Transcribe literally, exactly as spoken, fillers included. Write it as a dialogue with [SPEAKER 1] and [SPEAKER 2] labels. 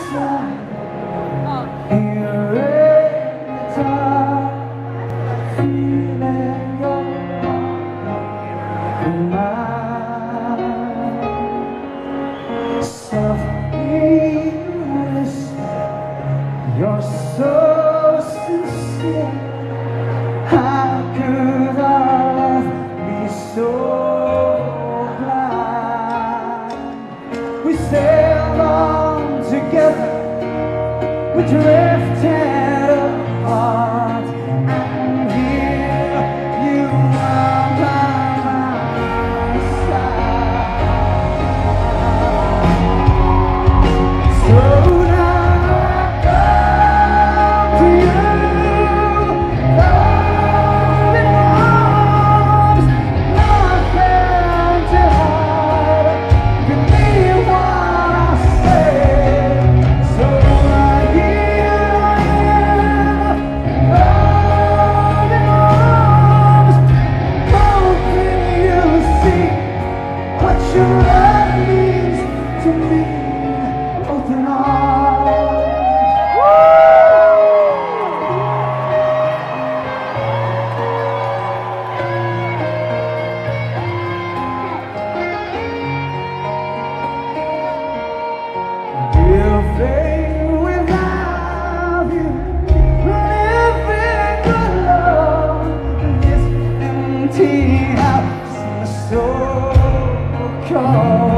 [SPEAKER 1] You're so sincere. How could our love be so blind? We sailed on together, we drifted apart, and here you are by my side. So your love means to me, open arms. Living without you, living alone, this empty house, my soul. Call